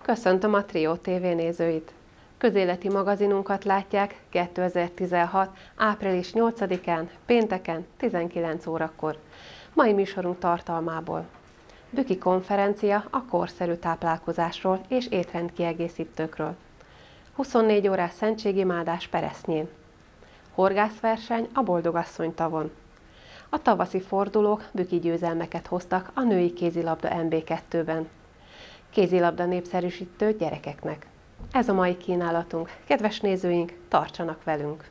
Köszöntöm a Trio TV nézőit! Közéleti magazinunkat látják 2016. április 8-án, pénteken 19 órakor. Mai műsorunk tartalmából: Büki konferencia a korszerű táplálkozásról és étrendkiegészítőkről. 24 órás szentségimádás Peresznyén. Horgászverseny a Boldogasszony tavon. A tavaszi fordulók büki győzelmeket hoztak a női kézilabda MB2-ben. Kézilabda népszerűsítő gyerekeknek. Ez a mai kínálatunk. Kedves nézőink, tartsanak velünk!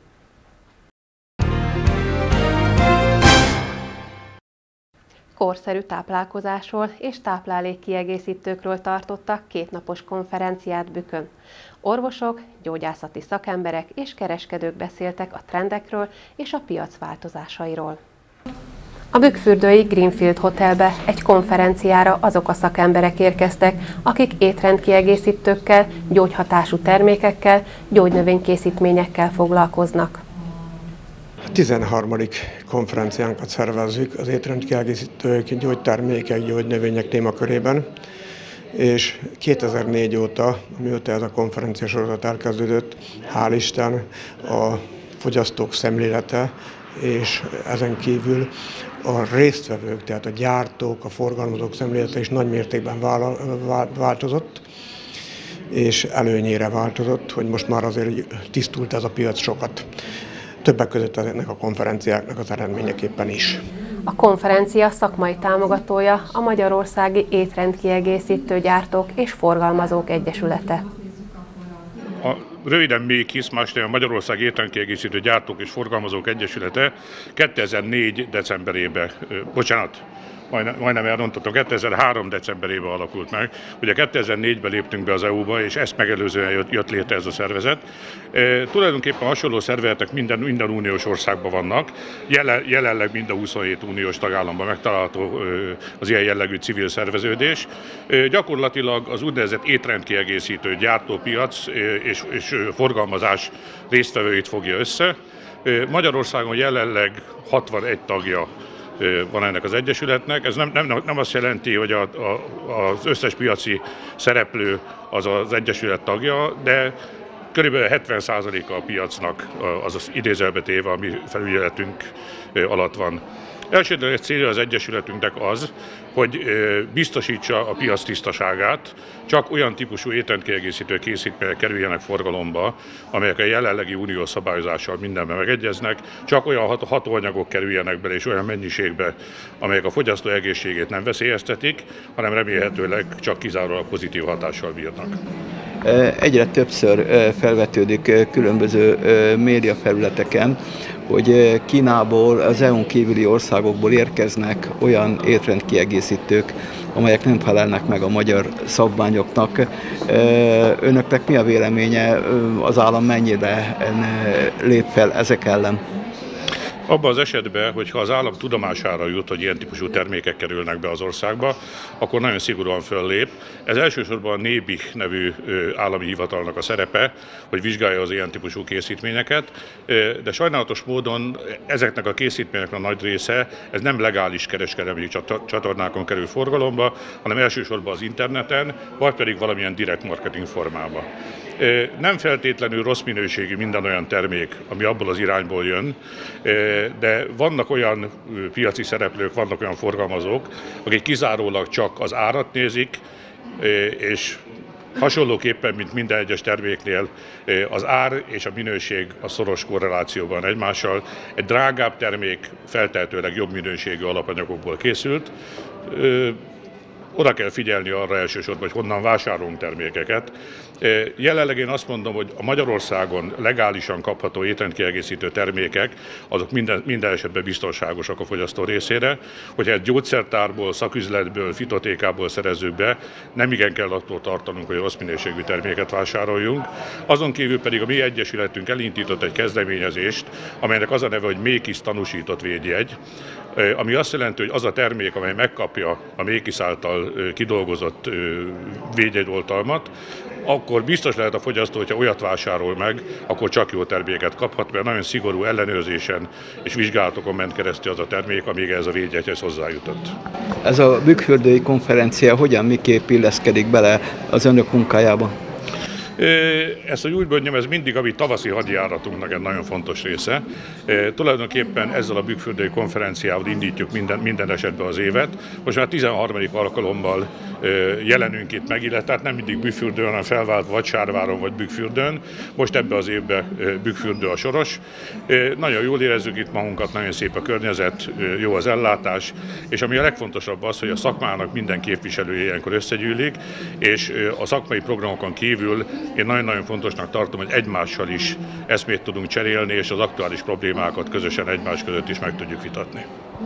Korszerű táplálkozásról és táplálékkiegészítőkről tartottak kétnapos konferenciát Bükön. Orvosok, gyógyászati szakemberek és kereskedők beszéltek a trendekről és a piac változásairól. A bükkfürdői Greenfield Hotelbe egy konferenciára azok a szakemberek érkeztek, akik étrendkiegészítőkkel, gyógyhatású termékekkel, gyógynövénykészítményekkel foglalkoznak. A 13. konferenciánkat szervezzük az étrendkiegészítők, gyógytermékek, gyógynövények témakörében, és 2004 óta, mióta ez a konferencia sorozat elkezdődött, hál' Isten a fogyasztók szemlélete, és ezen kívül a résztvevők, tehát a gyártók, a forgalmazók szemlélete is nagy mértékben változott, és előnyére változott, hogy most már azért tisztult ez a piac sokat. Többek között ennek a konferenciáknak az eredményeképpen is. A konferencia szakmai támogatója a Magyarországi Étrendkiegészítő Gyártók és Forgalmazók Egyesülete. Röviden MÉKISZ, máskor a Magyarországi Étrendkiegészítő Gyártók és Forgalmazók Egyesülete 2004. decemberében, majdnem elrontottam, 2003. decemberében alakult meg. Ugye 2004-ben léptünk be az EU-ba, és ezt megelőzően jött létre ez a szervezet. Tulajdonképpen hasonló szervezetek minden uniós országban vannak. Jelenleg mind a 27 uniós tagállamban megtalálható az ilyen jellegű civil szerveződés. Gyakorlatilag az úgynevezett étrendkiegészítő gyártópiac és forgalmazás résztvevőit fogja össze. Magyarországon jelenleg 61 tagja van ennek az egyesületnek. Ez nem azt jelenti, hogy az összes piaci szereplő az egyesület tagja, de körülbelül 70%-a a piacnak az idézőjelbe téve, ami felügyeletünk alatt van. Elsődleges célja az egyesületünknek az, hogy biztosítsa a piac tisztaságát, csak olyan típusú étrendkiegészítő készítmények kerüljenek forgalomba, amelyek a jelenlegi uniós szabályozással mindenben megegyeznek, csak olyan hatóanyagok kerüljenek bele és olyan mennyiségbe, amelyek a fogyasztó egészségét nem veszélyeztetik, hanem remélhetőleg csak kizárólag pozitív hatással bírnak. Egyre többször felvetődik különböző médiafelületeken, hogy Kínából, az EU-n kívüli országokból érkeznek olyan étrendkiegészítők, amelyek nem felelnek meg a magyar szabványoknak. Önöknek mi a véleménye, az állam mennyire lép fel ezek ellen? Abban az esetben, hogyha az állam tudomására jut, hogy ilyen típusú termékek kerülnek be az országba, akkor nagyon szigorúan föllép. Ez elsősorban a NÉBIH nevű állami hivatalnak a szerepe, hogy vizsgálja az ilyen típusú készítményeket, de sajnálatos módon ezeknek a készítményeknek a nagy része, ez nem legális kereskedelmi csatornákon kerül forgalomba, hanem elsősorban az interneten, vagy pedig valamilyen direkt marketing formában. Nem feltétlenül rossz minőségű minden olyan termék, ami abból az irányból jön, de vannak olyan piaci szereplők, vannak olyan forgalmazók, akik kizárólag csak az árat nézik, és hasonlóképpen, mint minden egyes terméknél, az ár és a minőség a szoros korrelációban egymással. Egy drágább termék feltehetőleg jobb minőségű alapanyagokból készült. Oda kell figyelni arra elsősorban, hogy honnan vásárolunk termékeket. Jelenleg én azt mondom, hogy a Magyarországon legálisan kapható étrendkiegészítő termékek, azok minden esetben biztonságosak a fogyasztó részére. Hogyha egy gyógyszertárból, szaküzletből, fitotékából szerezzük be, nem igen kell attól tartanunk, hogy rossz minőségű terméket vásároljunk. Azon kívül pedig a mi egyesületünk elindított egy kezdeményezést, amelynek az a neve, hogy MÉKISZ tanúsított védjegy, ami azt jelenti, hogy az a termék, amely megkapja a MÉKISZ által kidolgozott védjegyoltalmat, akkor biztos lehet a fogyasztó, hogyha olyat vásárol meg, akkor csak jó terméket kaphat, mert nagyon szigorú ellenőrzésen és vizsgálatokon ment keresztül az a termék, amíg ez a védjegyhez hozzájutott. Ez a bükkfürdői konferencia hogyan, miképp illeszkedik bele az önök munkájába? Ezt, hogy úgy mondjam, ez mindig a mi tavaszi hadjáratunknak egy nagyon fontos része. Tulajdonképpen ezzel a bükkfürdői konferenciával indítjuk minden esetben az évet. Most már 13. alkalommal jelenünk itt meg, illetve nem mindig bükkfürdőn, hanem felváltva vagy Sárváron, vagy bükkfürdőn. Most ebbe az évben bükkfürdő a soros. Nagyon jól érezzük itt magunkat, nagyon szép a környezet, jó az ellátás, és ami a legfontosabb az, hogy a szakmának minden képviselője ilyenkor összegyűlik, és a szakmai programokon kívül én nagyon-nagyon fontosnak tartom, hogy egymással is eszmét tudunk cserélni, és az aktuális problémákat közösen egymás között is meg tudjuk vitatni.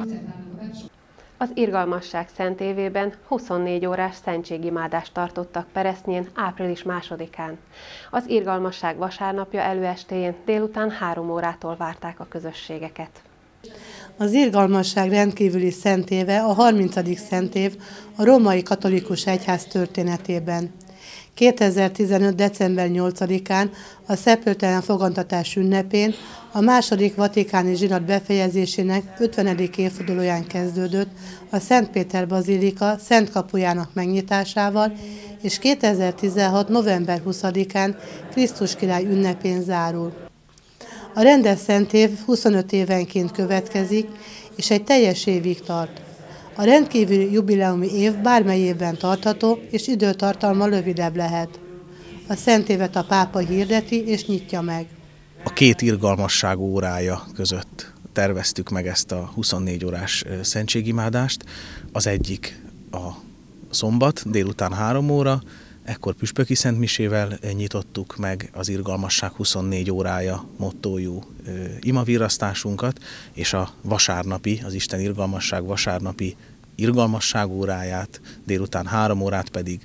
Az Irgalmasság Szentévében 24 órás szentségimádást tartottak Peresznyén április 2-án. Az Irgalmasság vasárnapja előestéjén délután 3 órától várták a közösségeket. Az Irgalmasság rendkívüli szentéve a 30. szentév a római katolikus egyház történetében. 2015. december 8-án a szeplőtelen fogantatás ünnepén a II. Vatikáni zsinat befejezésének 50. évfordulóján kezdődött a Szent Péter Bazilika Szent kapujának megnyitásával, és 2016. november 20-án Krisztus király ünnepén zárul. A rendes szentév 25 évenként következik, és egy teljes évig tart. A rendkívüli jubileumi év bármely évben tartható, és időtartalma rövidebb lehet. A szentévet a pápa hirdeti és nyitja meg. A 2 irgalmasság órája között terveztük meg ezt a 24 órás szentségimádást. Az egyik a szombat, délután 3 óra, ekkor püspöki szentmisével nyitottuk meg az Irgalmasság 24 órája mottójú imavirrasztásunkat, és a vasárnapi, az Isten irgalmasság vasárnapi irgalmasság óráját, délután 3 órát pedig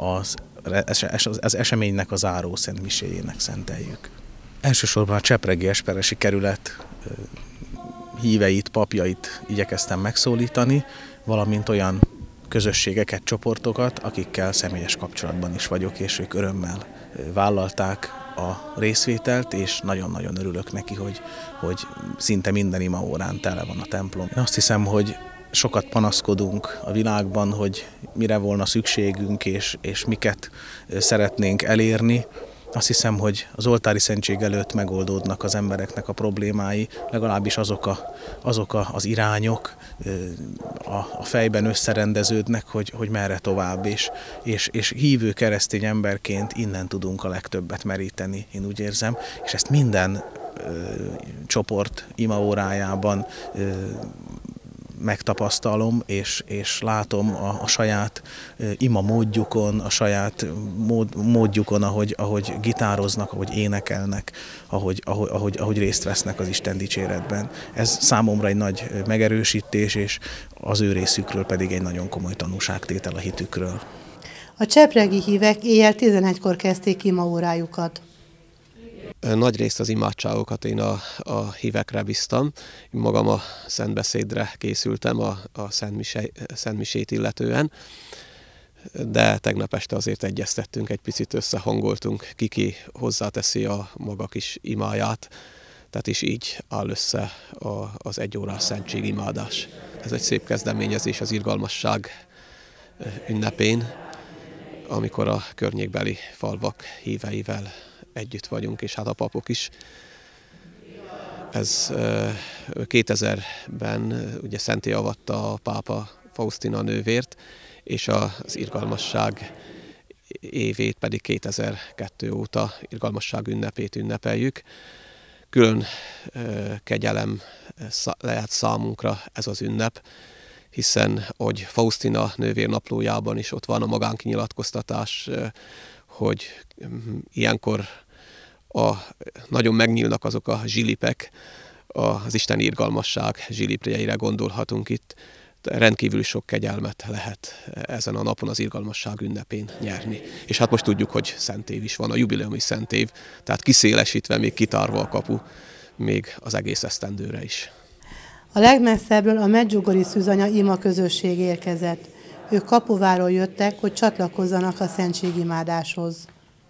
az eseménynek a záró szentmiséjének szenteljük. Elsősorban a Csepregi Esperesi kerület híveit, papjait igyekeztem megszólítani, valamint olyan közösségeket, csoportokat, akikkel személyes kapcsolatban is vagyok, és ők örömmel vállalták a részvételt, és nagyon-nagyon örülök neki, hogy szinte minden imaórán tele van a templom. Én azt hiszem, hogy sokat panaszkodunk a világban, hogy mire volna szükségünk, és miket szeretnénk elérni. Azt hiszem, hogy az oltári szentség előtt megoldódnak az embereknek a problémái, legalábbis azok az irányok a fejben összerendeződnek, hogy merre tovább, és hívő keresztény emberként innen tudunk a legtöbbet meríteni, én úgy érzem, és ezt minden csoport imaórájában megtapasztalom, és látom a saját ima módjukon, a saját módjukon, ahogy gitároznak, ahogy énekelnek, ahogy részt vesznek az Isten dicséretben. Ez számomra egy nagy megerősítés, és az ő részükről pedig egy nagyon komoly tanúságtétel a hitükről. A csepregi hívek éjjel 11-kor kezdték imaórájukat. Nagyrészt az imádságokat én a hívekre bíztam. Én magam a szentbeszédre készültem a szentmisét illetően, de tegnap este azért egyeztettünk, egy picit összehangoltunk, ki hozzáteszi a maga kis imáját, tehát is így áll össze az 1 órás szentségimádás. Ez egy szép kezdeményezés az irgalmasság ünnepén, amikor a környékbeli falvak híveivel együtt vagyunk, és hát a papok is. Ez 2000-ben ugye szentté avatta a pápa Faustina nővért, és az irgalmasság évét pedig 2002 óta irgalmasság ünnepét ünnepeljük. Külön kegyelem lehet számunkra ez az ünnep, hiszen hogy Faustina nővér naplójában is ott van a magánkinyilatkoztatás, hogy ilyenkor nagyon megnyílnak azok a zsilipek, az Isten irgalmasság zsilipjeire gondolhatunk itt. Rendkívül sok kegyelmet lehet ezen a napon az irgalmasság ünnepén nyerni. És hát most tudjuk, hogy szentév is van, a jubileumi szentév, tehát kiszélesítve, még kitárva a kapu, még az egész esztendőre is. A legmesszebbről a Medjugorji Szűzanya ima közösség érkezett. Ők Kapuváról jöttek, hogy csatlakozzanak a szentségimádáshoz.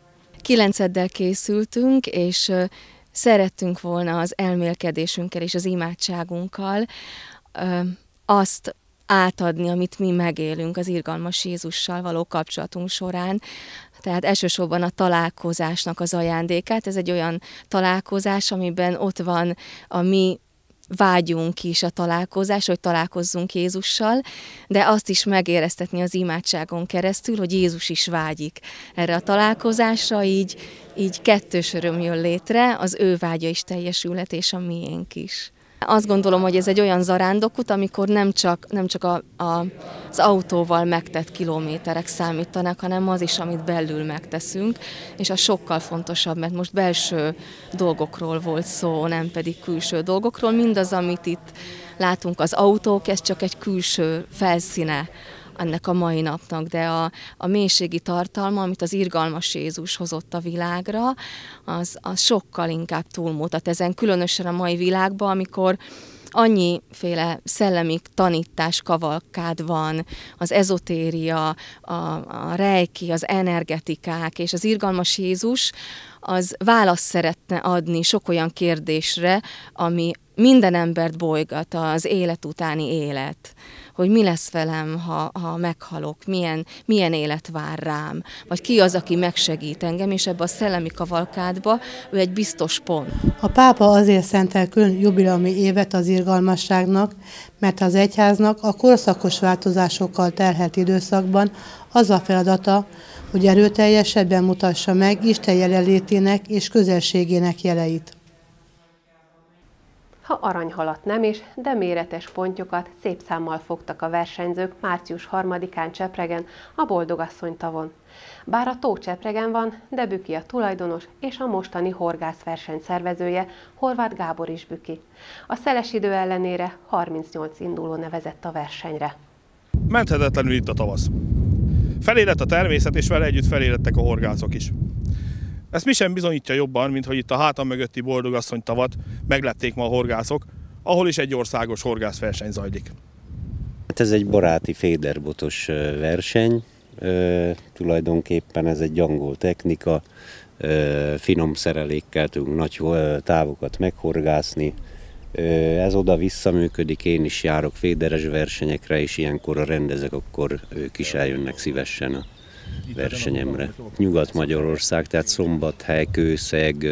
9-eddel készültünk, és szerettünk volna az elmélkedésünkkel és az imádságunkkal azt átadni, amit mi megélünk az irgalmas Jézussal való kapcsolatunk során. Tehát elsősorban a találkozásnak az ajándékát. Ez egy olyan találkozás, amiben ott van a mi vágyunk is a találkozás, hogy találkozzunk Jézussal, de azt is megéreztetni az imádságon keresztül, hogy Jézus is vágyik erre a találkozásra, így kettős öröm jön létre, az ő vágya is teljesülhet, és a miénk is. Azt gondolom, hogy ez egy olyan zarándokút, amikor nem csak az autóval megtett kilométerek számítanak, hanem az is, amit belül megteszünk, és az sokkal fontosabb, mert most belső dolgokról volt szó, nem pedig külső dolgokról. Mindaz, amit itt látunk, az autók, ez csak egy külső felszíne ennek a mai napnak, de a mélységi tartalma, amit az irgalmas Jézus hozott a világra, az sokkal inkább túlmutat ezen, különösen a mai világban, amikor annyiféle szellemi tanítás kavalkád van, az ezotéria, a reiki, az energetikák, és az irgalmas Jézus az választ szeretne adni sok olyan kérdésre, ami minden embert bolygat, az élet utáni élet. Hogy mi lesz velem, ha meghalok, milyen élet vár rám, vagy ki az, aki megsegít engem, és ebbe a szellemi kavalkádba ő egy biztos pont. A pápa azért szentel külön jubileumi évet az irgalmasságnak, mert az egyháznak a korszakos változásokkal terhelt időszakban az a feladata, hogy erőteljesebben mutassa meg Isten jelenlétének és közelségének jeleit. Ha aranyhalat nem is, de méretes pontyokat szép számmal fogtak a versenyzők március 3-án Csepregen, a Boldogasszony tavon. Bár a tó Csepregen van, de Büki a tulajdonos és a mostani horgászverseny szervezője, Horváth Gábor is Büki. A szeles idő ellenére 38 induló nevezett a versenyre. Menthetetlenül itt a tavasz. Felérett a természet, és vele együtt felérettek a horgászok is. Ezt mi sem bizonyítja jobban, mint hogy itt a hátam mögötti Boldogasszony tavat meglepték ma a horgászok, ahol is egy országos horgászverseny zajlik. Hát ez egy baráti féderbotos verseny, tulajdonképpen ez egy angol technika, finom szerelékkel tudunk nagy távokat meghorgászni. Ez oda-vissza működik, én is járok féderes versenyekre, és ilyenkor a rendezek, akkor ők is eljönnek szívesen a versenyemre. Nyugat-Magyarország, tehát Szombathely, Kőszeg,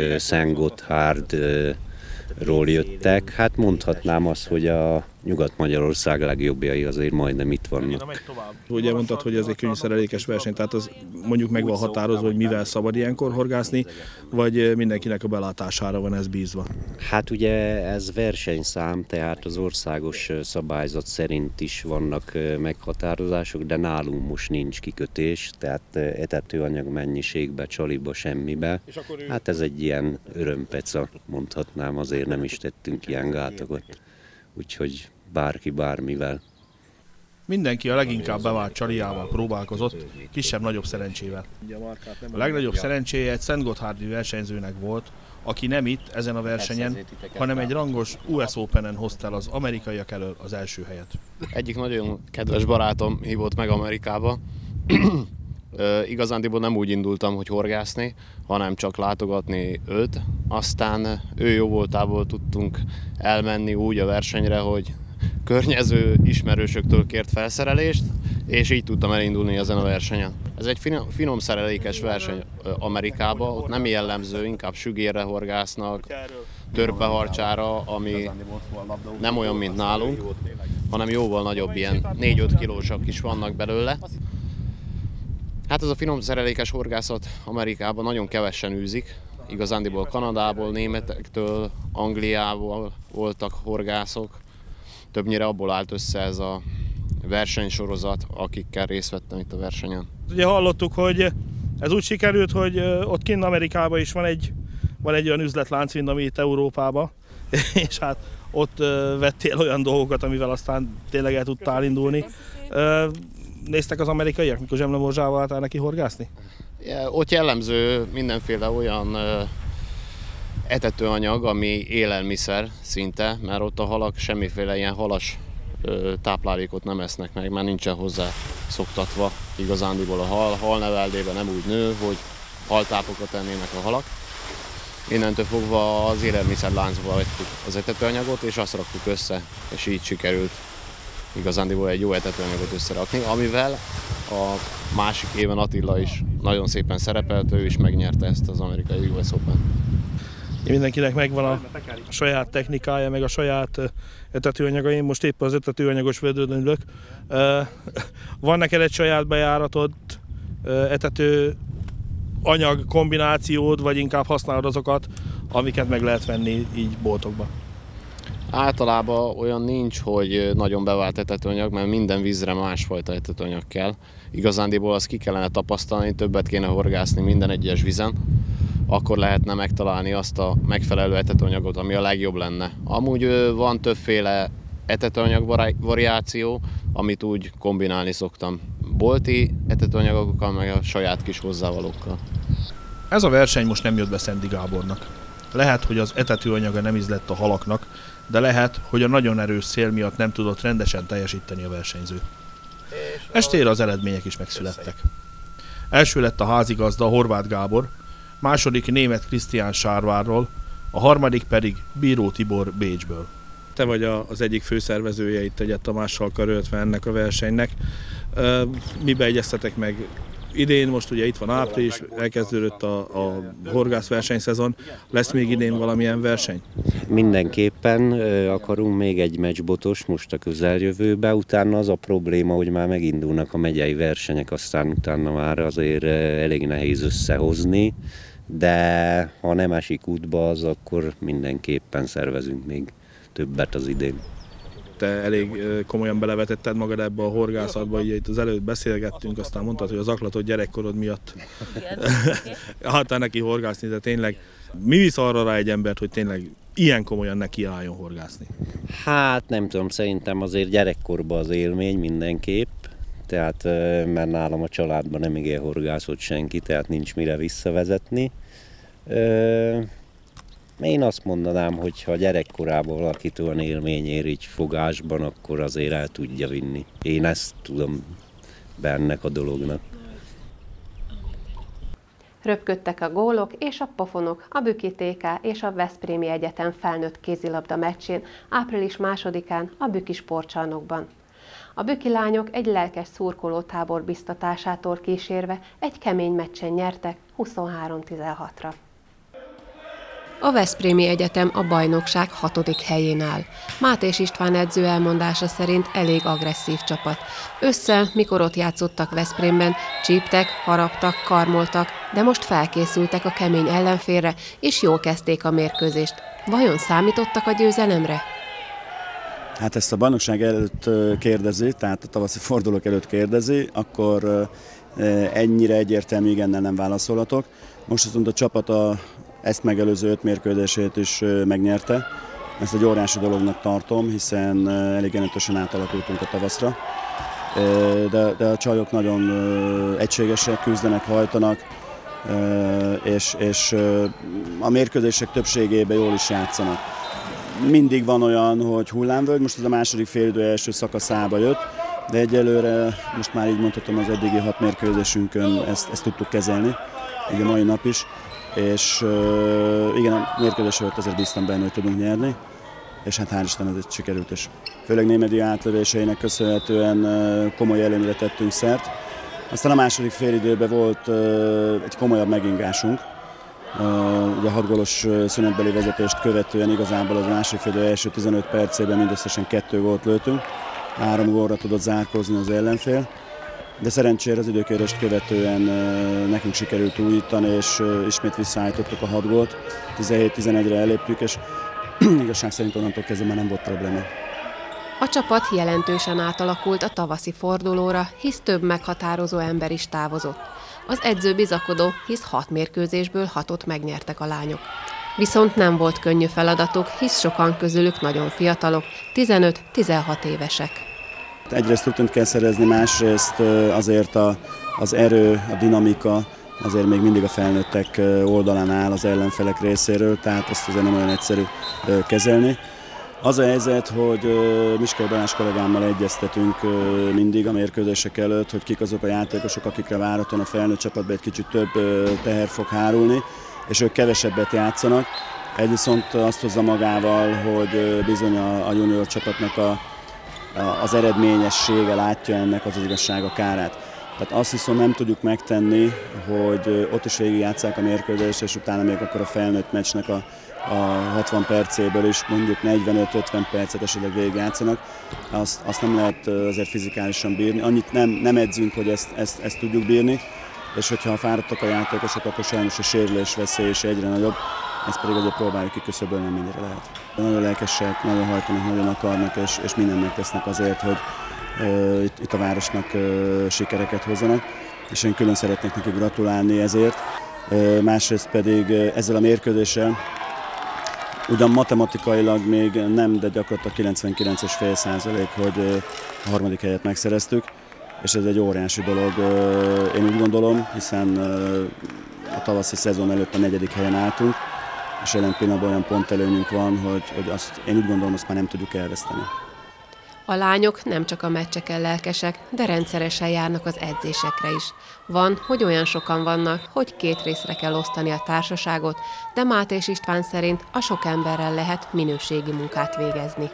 Szentgotthárdról jöttek. Hát mondhatnám azt, hogy a Nyugat-Magyarország legjobbjai azért majdnem itt vannak. Ugye mondtad, hogy ez egy könnyűszerelékes verseny, tehát az mondjuk meg van határozva, hogy mivel szabad ilyenkor horgászni, vagy mindenkinek a belátására van ez bízva? Hát ugye ez versenyszám, tehát az országos szabályzat szerint is vannak meghatározások, de nálunk most nincs kikötés, tehát etetőanyag mennyiségbe, csaliba, semmibe. Hát ez egy ilyen örömpeca, mondhatnám, azért nem is tettünk ilyen gátakat. Úgyhogy bárki bármivel. Mindenki a leginkább bevált csaliával próbálkozott, kisebb-nagyobb szerencsével. A legnagyobb szerencséje egy szentgotthárdi versenyzőnek volt, aki nem itt, ezen a versenyen, hanem egy rangos US Open-en hozta el az amerikaiak elől az első helyet. Egyik nagyon kedves barátom hívott meg Amerikába. Igazándiból nem úgy indultam, hogy horgászni, hanem csak látogatni őt. Aztán ő jó voltából tudtunk elmenni úgy a versenyre, hogy környező ismerősöktől kért felszerelést, és így tudtam elindulni ezen a versenyen. Ez egy finom szerelékes verseny Amerikában, ott nem jellemző, inkább sügérre horgásznak, törpeharcsára, ami nem olyan, mint nálunk, hanem jóval nagyobb, ilyen 4-5 kilósak is vannak belőle. Hát ez a finom szerelékes horgászat Amerikában nagyon kevesen űzik. Igazándiból Kanadából, németektől, Angliából voltak horgászok. Többnyire abból állt össze ez a versenysorozat, akikkel részt vettem itt a versenyen. Ugye hallottuk, hogy ez úgy sikerült, hogy ott kint Amerikában is van egy olyan üzletlánc, mint ami itt Európában, és hát ott vettél olyan dolgokat, amivel aztán tényleg el tudtál indulni. Néztek az amerikaiak, mikor zsemlemorzsával álltál neki horgászni? Ott jellemző mindenféle olyan etetőanyag, ami élelmiszer szinte, mert ott a halak semmiféle ilyen halas táplálékot nem esznek meg, mert nincsen hozzá szoktatva igazándiból a hal. Halneveldében nem úgy nő, hogy haltápokat ennének a halak. Innentől fogva az élelmiszerláncba vettük az etetőanyagot, és azt raktuk össze, és így sikerült igazándiból egy jó etetőanyagot összerakni, amivel a másik éven Attila is nagyon szépen szerepelt, ő is megnyerte ezt az amerikai US Open. Mindenkinek megvan a saját technikája, meg a saját etetőanyaga. Én most éppen az etetőanyagos vödrön ülök. Van neked egy saját bejáratott etetőanyag kombinációd, vagy inkább használod azokat, amiket meg lehet venni így boltokba? Általában olyan nincs, hogy nagyon bevált etetőanyag, mert minden vízre másfajta etetőanyag kell. Igazándiból azt ki kellene tapasztalni, többet kéne horgászni minden egyes vízen, akkor lehetne megtalálni azt a megfelelő etetőanyagot, ami a legjobb lenne. Amúgy van többféle etetőanyag variáció, amit úgy kombinálni szoktam. Bolti etetőanyagokkal, meg a saját kis hozzávalókkal. Ez a verseny most nem jött be Szendi Gábornak. Lehet, hogy az etetőanyaga nem ízlett a halaknak, de lehet, hogy a nagyon erős szél miatt nem tudott rendesen teljesíteni a versenyző. Estére az eredmények is megszülettek. Első lett a házigazda, Horváth Gábor, második német Krisztián Sárvárról, a harmadik pedig Bíró Tibor Bécsből. Te vagy az egyik főszervezője itt Egyed Tamással karöltve ennek a versenynek. Mibe egyeztetek meg idén? Most ugye itt van április, elkezdődött a horgászversenyszezon. Lesz még idén valamilyen verseny? Mindenképpen akarunk még egy meccsbotos most a közeljövőbe. Utána az a probléma, hogy már megindulnak a megyei versenyek, aztán utána már azért elég nehéz összehozni. De ha nem esik útba az, akkor mindenképpen szervezünk még többet az idén. Te elég komolyan belevetetted magad ebbe a horgászatba, így itt az előtt beszélgettünk, aztán mondtad, hogy az zaklatott gyerekkorod miatt álltál neki horgászni, de tényleg mi visz arra rá egy embert, hogy tényleg ilyen komolyan neki álljon horgászni? Hát nem tudom, szerintem azért gyerekkorban az élmény mindenképp. Tehát, mert nálam a családban nem igen horgászott senki, tehát nincs mire visszavezetni. Én azt mondanám, hogy ha gyerekkorában valakit olyan élmény ér így fogásban, akkor azért el tudja vinni. Én ezt tudom bennek a dolognak. Röpködtek a gólok és a pofonok a Büki TK és a Veszprémi Egyetem felnőtt kézilabda meccsén április 2-án a Büki sportcsarnokban. A büki lányok egy lelkes szurkolótábor biztatásától kísérve egy kemény meccsen nyertek 23-16-ra. A Veszprémi Egyetem a bajnokság 6. helyén áll. Mátés István edző elmondása szerint elég agresszív csapat. Ősszel, mikor ott játszottak Veszprémben, csíptek, haraptak, karmoltak, de most felkészültek a kemény ellenfélre, és jól kezdték a mérkőzést. Vajon számítottak a győzelemre? Hát ezt a bajnokság előtt kérdezi, tehát a tavaszi fordulók előtt kérdezi, akkor ennyire egyértelmű igennel nem válaszolhatok. Most azonban a csapat ezt megelőző 5 mérkőzését is megnyerte. Ezt egy óriási dolognak tartom, hiszen elég jelentősen átalakultunk a tavaszra. De a csajok nagyon egységesek, küzdenek, hajtanak, és a mérkőzések többségében jól is játszanak. Mindig van olyan, hogy hullámvölgy, most ez a második félidő első szakaszába jött, de egyelőre most már így mondhatom az eddigi 6 mérkőzésünkön ezt tudtuk kezelni, így a mai nap is. És igen, a mérkőzés előtt azért bíztam benne, hogy tudunk nyerni, és hát hál' Isten ez sikerült is. Főleg Némedi átlövéseinek köszönhetően komoly előnyre tettünk szert. Aztán a második félidőben volt egy komolyabb megingásunk. Ugye a 6 gólos szünetbeli vezetést követően igazából az második félidő első 15 percében mindösszesen 2 gólt lőttünk. 3 gólra tudott zárkózni az ellenfél. De szerencsére az időkérést követően nekünk sikerült újítani, és ismét visszaállítottuk a 6 gólt. 17-11-re eléptük, és igazság szerint onnantól kezdve már nem volt probléma. A csapat jelentősen átalakult a tavaszi fordulóra, hisz több meghatározó ember is távozott. Az edző bizakodó, hisz 6 mérkőzésből 6-ot megnyertek a lányok. Viszont nem volt könnyű feladatuk, hisz sokan közülük nagyon fiatalok, 15-16 évesek. Egyrészt rutint kell szerezni, másrészt azért az erő, a dinamika azért még mindig a felnőttek oldalán áll az ellenfelek részéről, tehát ezt azért nem olyan egyszerű kezelni. Az a helyzet, hogy Miskely Balázs kollégámmal egyeztetünk mindig a mérkőzések előtt, hogy kik azok a játékosok, akikre várhatóan a felnőtt csapatban egy kicsit több teher fog hárulni, és ők kevesebbet játszanak. Ez viszont azt hozza magával, hogy bizony a junior csapatnak az eredményessége látja ennek az igazsága kárát. Tehát azt viszont nem tudjuk megtenni, hogy ott is végigjátsszák a mérkőzést, és utána még akkor a felnőtt meccsnek a 60 percéből is mondjuk 45-50 percet esetleg végigjátszanak. Azt nem lehet azért fizikálisan bírni. Annyit nem edzünk, hogy ezt tudjuk bírni, és hogyha fáradtak a játékosok, akkor sajnos a sérülés veszély is egyre nagyobb, ezt pedig azért próbáljuk kiküszöbölni, mennyire lehet. Nagyon lelkesek, nagyon hajtanak, nagyon akarnak, és mindent megtesznek azért, hogy itt a városnak sikereket hozzanak, és én külön szeretnék neki gratulálni ezért. Másrészt pedig ezzel a mérkőzéssel ugyan matematikailag még nem, de gyakorlatilag 99,5%, hogy a harmadik helyet megszereztük, és ez egy óriási dolog, én úgy gondolom, hiszen a tavaszi szezon előtt a 4. helyen álltunk, és jelen pillanatban olyan pontelőnyünk van, hogy azt, én úgy gondolom, azt már nem tudjuk elveszteni. A lányok nem csak a meccseken lelkesek, de rendszeresen járnak az edzésekre is. Van, hogy olyan sokan vannak, hogy 2 részre kell osztani a társaságot, de Máté és István szerint a sok emberrel lehet minőségi munkát végezni.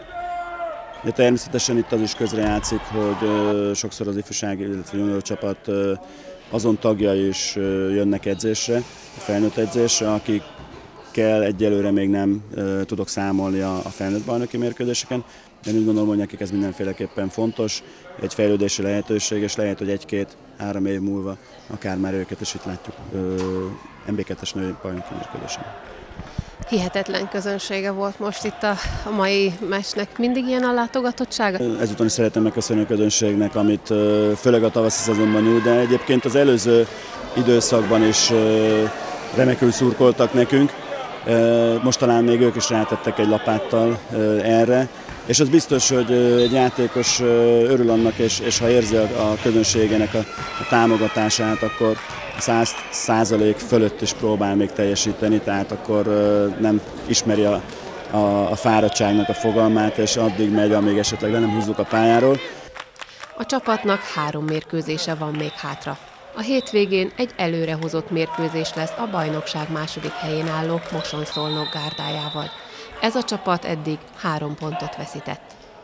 De természetesen itt az is közrejátszik, hogy sokszor az ifjúsági, illetve junior csapat azon tagjai is jönnek edzésre, a felnőtt edzésre, akikkel egyelőre még nem tudok számolni a felnőtt bajnoki mérkőzéseken. De úgy gondolom, hogy nekik ez mindenféleképpen fontos, egy fejlődési lehetőség, és lehet, hogy 1-2-3 év múlva akár már őket is itt látjuk MB2-es női bajnoki mérkőzésen. Hihetetlen közönsége volt most itt a mai meccsnek. Mindig ilyen a látogatottsága? Ezúton is szeretném megköszönni a közönségnek, amit főleg a tavaszi szezonban nyújt, de egyébként az előző időszakban is remekül szurkoltak nekünk. Most talán még ők is rátettek egy lapáttal erre, és az biztos, hogy egy játékos örül annak, és ha érzi a közönségének a támogatását, akkor 100% fölött is próbál még teljesíteni, tehát akkor nem ismeri a fáradtságnak a fogalmát, és addig megy, amíg esetleg le nem húzzuk a pályáról. A csapatnak 3 mérkőzése van még hátra. A hétvégén egy előrehozott mérkőzés lesz a bajnokság 2. helyén álló Moson-Szolnok gárdájával. Ez a csapat eddig 3 pontot veszített.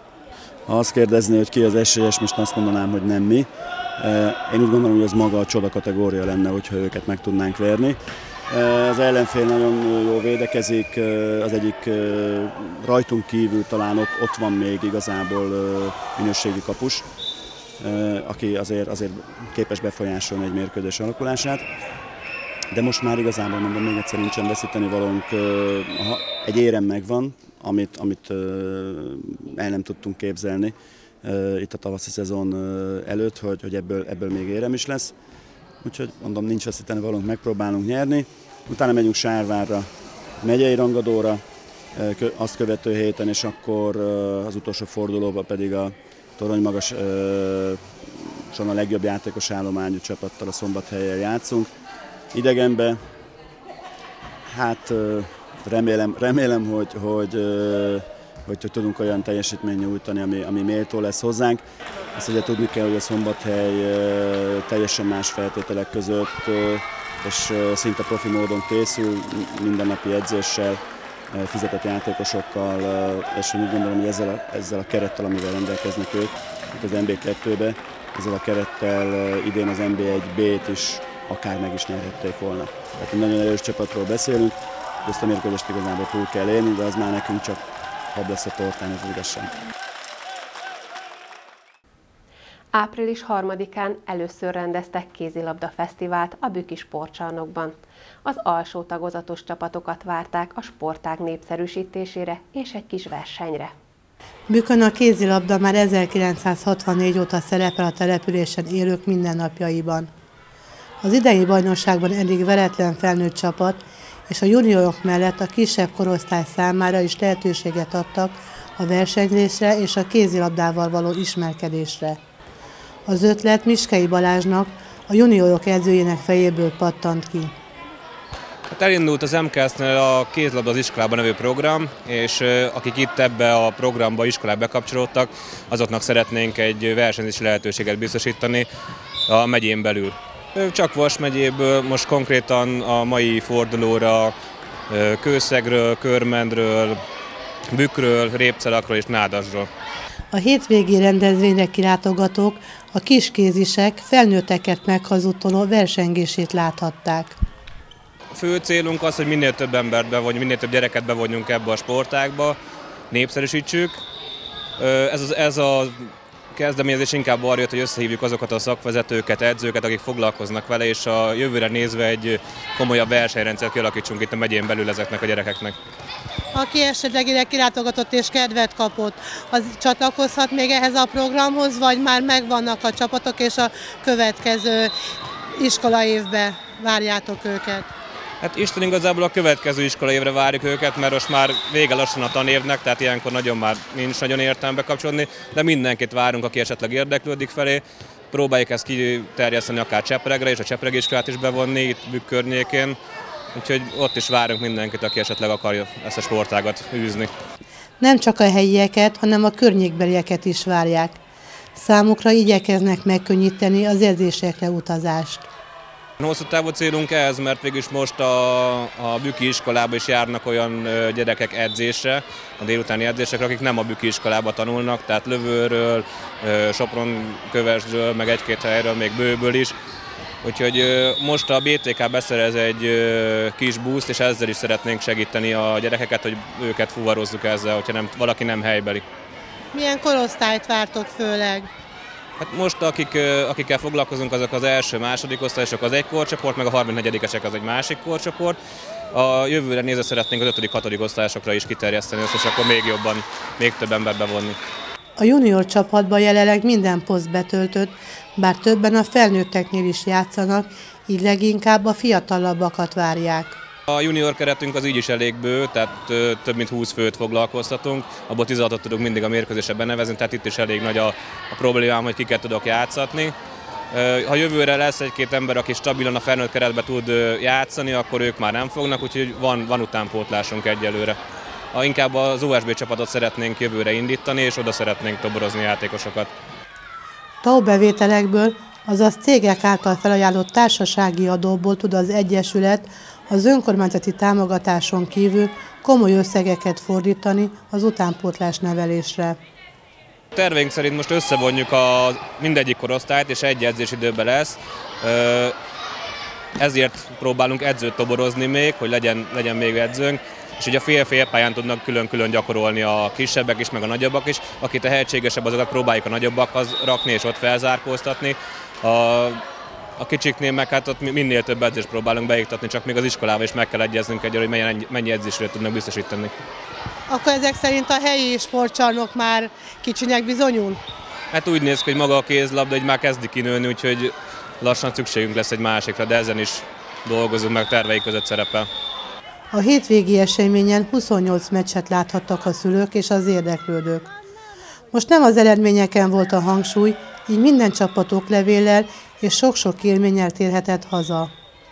Ha azt kérdezné, hogy ki az esélyes, most azt mondanám, hogy nem mi. Én úgy gondolom, hogy ez maga a csoda kategória lenne, hogyha őket meg tudnánk verni. Az ellenfél nagyon jól védekezik, az egyik rajtunk kívül talán ott van még igazából minőségi kapus, aki azért képes befolyásolni egy mérkőzés alakulását. De most már igazából mondom, még egyszer nincsen veszíteni valónk, egy érem megvan, amit el nem tudtunk képzelni itt a tavaszi szezon előtt, hogy ebből még érem is lesz. Úgyhogy mondom, nincs veszíteni valónk, megpróbálunk nyerni. Utána megyünk Sárvárra, megyei rangadóra, azt követő héten, és akkor az utolsó fordulóban pedig a Toronymagas a legjobb játékos állományú csapattal, a Szombathelyen játszunk. Idegenbe, hát remélem, hogy tudunk olyan teljesítményt nyújtani, ami méltó lesz hozzánk. Azt ugye tudni kell, hogy a Szombathely teljesen más feltételek között, és szinte profi módon készül, mindennapi edzéssel, fizetett játékosokkal, és úgy gondolom, hogy ezzel a kerettel, amivel rendelkeznek ők, az NB2-be, ezzel a kerettel idén az NB1B-t is akár meg is nyerhették volna. Tehát egy nagyon erős csapatról beszélünk, de ezt a mérkőzést igazából túl kell élni, de az már nekünk csak hab lesz a tortán, ez igazság. Április 3-án először rendeztek kézilabda fesztivált a Büki sportcsarnokban. Az alsó tagozatos csapatokat várták a sportág népszerűsítésére és egy kis versenyre. Bükön a kézilabda már 1964 óta szerepel a településen élők mindennapjaiban. Az idei bajnokságban eddig veretlen felnőtt csapat és a juniorok mellett a kisebb korosztály számára is lehetőséget adtak a versenyzésre és a kézilabdával való ismerkedésre. Az ötlet Miskely Balázsnak, a juniorok edzőjének fejéből pattant ki. Hát elindult az MKS-nél a Kézlabda az iskolában nevű program, és akik itt ebbe a programba, iskolába bekapcsolódtak, azoknak szeretnénk egy versenyzési lehetőséget biztosítani a megyén belül. Csak Vas megyéből, most konkrétan a mai fordulóra Kőszegről, Körmendről, Bükkről, Répcelakról és Nádasról. A hétvégi rendezvényre kilátogatók a kiskézisek felnőtteket meghazudtoló versengését láthatták. A fő célunk az, hogy minél több embert bevonjunk, minél több gyereket bevonjunk ebbe a sportágba, népszerűsítsük. Ez a kezdeményezés inkább arra jött, hogy összehívjuk azokat a szakvezetőket, edzőket, akik foglalkoznak vele, és a jövőre nézve egy komolyabb versenyrendszert kialakítsunk itt a megyén belül ezeknek a gyerekeknek. Aki esetleg ide kilátogatott és kedvet kapott, az csatlakozhat még ehhez a programhoz, vagy már megvannak a csapatok, és a következő iskolaévbe várjátok őket? Hát Isten igazából a következő iskolaévre várjuk őket, mert most már vége lassan a tanévnek, tehát ilyenkor nagyon már nincs nagyon értelme bekapcsolódni, de mindenkit várunk, aki esetleg érdeklődik felé. Próbáljuk ezt kiterjeszteni akár Csepregre, és a Csepregi iskolát is bevonni itt Bükk környékén. Úgyhogy ott is várunk mindenkit, aki esetleg akarja ezt a sportágat űzni. Nem csak a helyieket, hanem a környékbelieket is várják. Számukra igyekeznek megkönnyíteni az edzésekre utazást. Hosszú távú célunk ez, mert végülis most a bükki iskolába is járnak olyan gyerekek edzésre, a délutáni edzésekre, akik nem a bükki iskolába tanulnak, tehát Lövőről, Sopron-Kövesdről, meg egy-két helyről, még Bőből is. Úgyhogy most a BTK beszerez egy kis boost, és ezzel is szeretnénk segíteni a gyerekeket, hogy őket fuvarozzuk ezzel, hogyha valaki nem helybeli. Milyen korosztályt vártok főleg? Hát most akikkel foglalkozunk, azok az első, második osztályosok az egy korcsoport, meg a 34-esek az egy másik korcsoport. A jövőre nézve szeretnénk az 5.-6. osztályosokra is kiterjeszteni ezt, és akkor még jobban, még több embert bevonni. A junior csapatban jelenleg minden poszt betöltött, bár többen a felnőtteknél is játszanak, így leginkább a fiatalabbakat várják. A junior keretünk az így is elég bő, tehát több mint 20 főt foglalkoztatunk, abból 16-ot tudunk mindig a mérkőzésre benevezni, tehát itt is elég nagy a problémám, hogy kiket tudok játszatni. Ha jövőre lesz egy-két ember, aki stabilan a felnőtt keretbe tud játszani, akkor ők már nem fognak, úgyhogy van utánpótlásunk egyelőre. Inkább az OSB csapatot szeretnénk jövőre indítani, és oda szeretnénk toborozni játékosokat. TAO bevételekből, azaz cégek által felajánlott társasági adóból tud az Egyesület az önkormányzati támogatáson kívül komoly összegeket fordítani az utánpótlás nevelésre. Terveink szerint most összevonjuk mindegyik korosztályt, és egy edzésidőben lesz. Ezért próbálunk edzőt toborozni még, hogy legyen még edzőnk, és ugye a fél-fél pályán tudnak külön-külön gyakorolni a kisebbek is, meg a nagyobbak is. Aki tehetségesebb, azokat próbáljuk a nagyobbakhoz rakni, és ott felzárkóztatni. A kicsiknél meg hát ott minél több edzést próbálunk beiktatni, csak még az iskolával is meg kell egyeznünk egyre, hogy mennyi edzésre tudnak biztosítani. Akkor ezek szerint a helyi sportcsarnok már kicsinek bizonyul? Hát úgy néz ki, hogy maga a kézlabda már kezdi kinőni, úgyhogy lassan szükségünk lesz egy másikra, de ezen is dolgozunk, meg terveik között szerepel. A hétvégi eseményen 28 meccset láthattak a szülők és az érdeklődők. Most nem az eredményeken volt a hangsúly, így minden csapat oklevéllel és sok-sok élménnyel térhetett haza.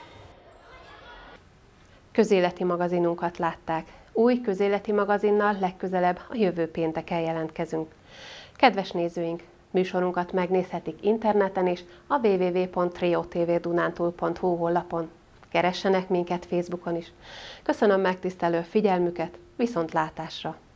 Közéleti magazinunkat látták. Új közéleti magazinnal legközelebb a jövő pénteken jelentkezünk. Kedves nézőink, műsorunkat megnézhetik interneten is a www.triotvdunántúl.hu honlapon. Keressenek minket Facebookon is. Köszönöm megtisztelő figyelmüket, viszontlátásra!